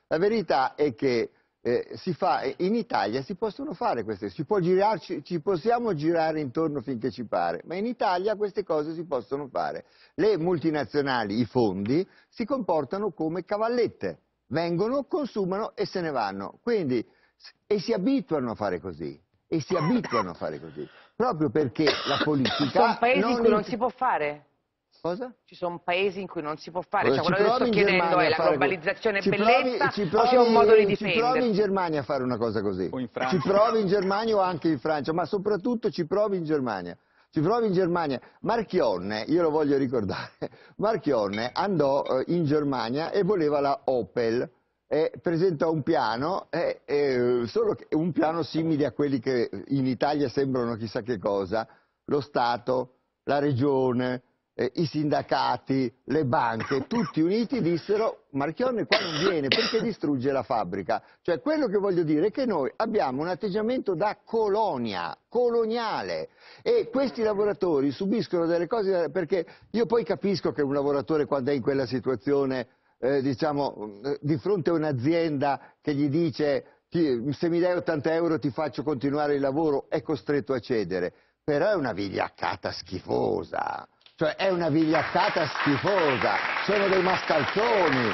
La verità è che in Italia si possono fare queste, ci possiamo girare intorno finché ci pare, ma in Italia queste cose si possono fare. Le multinazionali, i fondi, si comportano come cavallette, vengono, consumano e se ne vanno. Quindi, e si abituano a fare così, proprio perché la politica... Ci sono paesi in cui non si può fare? Cosa? Ci sono paesi in cui non si può fare, cioè Ci quello che sto chiedendo è la globalizzazione è bellezza o c'è un modo di difendersi? Ci provi in Germania a fare una cosa così, o in Francia. Ci provi in Germania o anche in Francia, ma soprattutto ci provi in Germania. Ci provi in Germania. Marchionne, io lo voglio ricordare, Marchionne andò in Germania e voleva la Opel, presentò un piano, solo che un piano simile a quelli che in Italia sembrano chissà che cosa, lo Stato, la Regione, i sindacati, le banche, tutti uniti dissero Marchionne qua non viene perché distrugge la fabbrica. Cioè quello che voglio dire è che noi abbiamo un atteggiamento da colonia, coloniale, e questi lavoratori subiscono delle cose, perché io poi capisco che un lavoratore quando è in quella situazione, diciamo, di fronte a un'azienda che gli dice se mi dai 80 euro ti faccio continuare il lavoro, è costretto a cedere, però è una vigliaccata schifosa. Cioè è una vigliaccata schifosa, sono dei mascalzoni,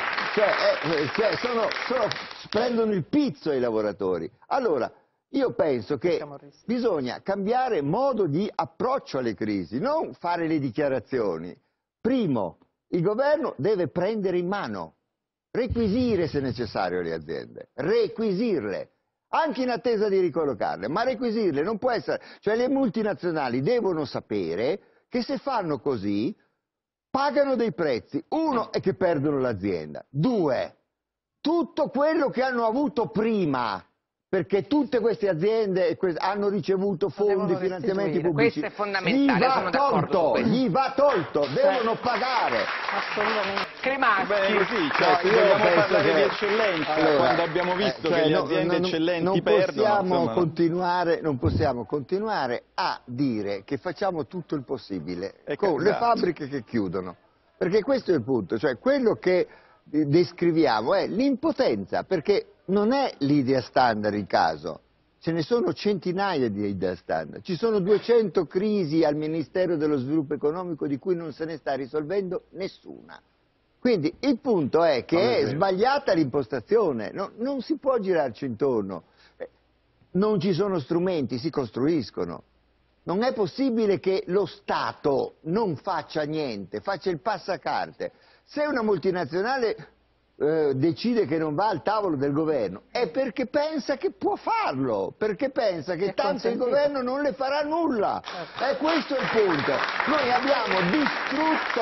prendono il pizzo ai lavoratori. Allora, io penso che bisogna cambiare modo di approccio alle crisi, non fare le dichiarazioni. Primo, il governo deve prendere in mano, requisire se necessario le aziende, requisirle, anche in attesa di ricollocarle, ma requisirle non può essere, cioè le multinazionali devono sapere che se fanno così pagano dei prezzi. Uno è che perdono l'azienda. Due, tutto quello che hanno avuto prima, perché tutte queste aziende hanno ricevuto fondi, finanziamenti pubblici. Questo è fondamentale, sono d'accordo su questo. Gli va tolto, devono pagare. Assolutamente. Cremaschi. Beh, sì, cioè, vogliamo parlare di eccellenza, quando abbiamo visto che le aziende eccellenti perdono. Non possiamo continuare a dire che facciamo tutto il possibile con le fabbriche che chiudono, perché questo è il punto, cioè quello che descriviamo è l'impotenza, perché non è l'idea standard il caso, ce ne sono centinaia di idee standard, ci sono 200 crisi al Ministero dello Sviluppo Economico di cui non se ne sta risolvendo nessuna. Quindi il punto è che è sbagliata l'impostazione, non si può girarci intorno, non ci sono strumenti, si costruiscono. Non è possibile che lo Stato non faccia niente, faccia il passacarte. Se una multinazionale decide che non va al tavolo del governo è perché pensa che può farlo, perché pensa che tanto il governo non le farà nulla. E questo è il punto. Noi abbiamo distrutto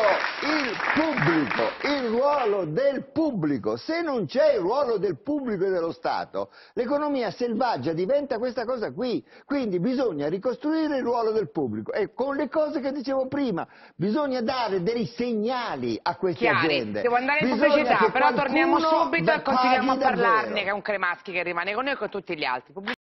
il pubblico, il ruolo del pubblico. Se non c'è il ruolo del pubblico e dello Stato, l'economia selvaggia diventa questa cosa qui. Quindi bisogna ricostruire il ruolo del pubblico e con le cose che dicevo prima bisogna dare dei segnali a queste aziende. Devo andare in pubblicità, però torniamo subito e continuiamo a parlarne, che è un Cremaschi che rimane con noi e con tutti gli altri.